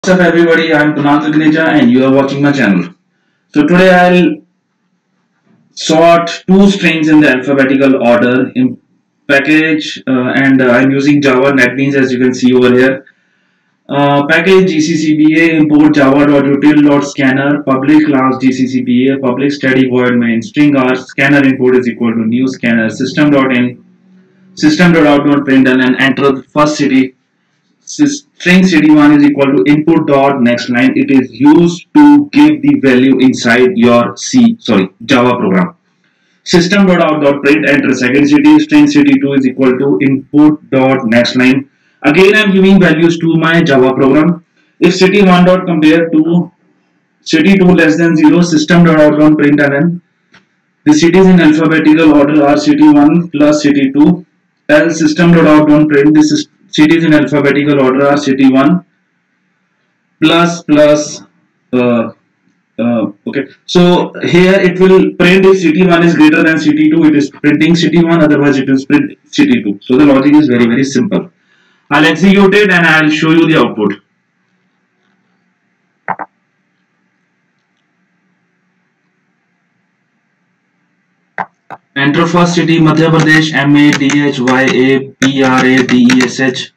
What's up everybody, I'm Kunal Gagneja and you are watching my channel. So today I'll sort two strings in the alphabetical order in package and I'm using Java NetBeans as you can see over here. Package GCCBA import java.util.scanner public class GCCBA public static void main string r scanner import is equal to new scanner system.in system.out.println and enter the first city. String cd1 is equal to input dot next line. It is used to give the value inside your Java program. System.out.print enter second city. String cd2 is equal to input dot next line. Again I am giving values to my Java program. If city1 dot compare to city2 less than 0, system.out.println the cities in alphabetical order are city1 plus city2. Else system.out.print this cities in alphabetical order are city1 plus okay, so here it will print if city1 is greater than city2, it is printing city1, otherwise it is print city2. So the logic is very simple. I'll execute it and I'll show you the output. Enter first city Madhya Pradesh MADHYAPRADESH.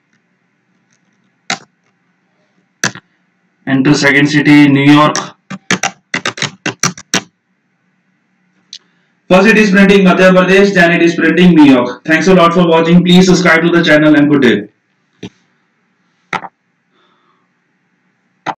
Enter second city New York. First it is printing Madhya Pradesh, then it is printing New York. Thanks a lot for watching. Please subscribe to the channel and good day.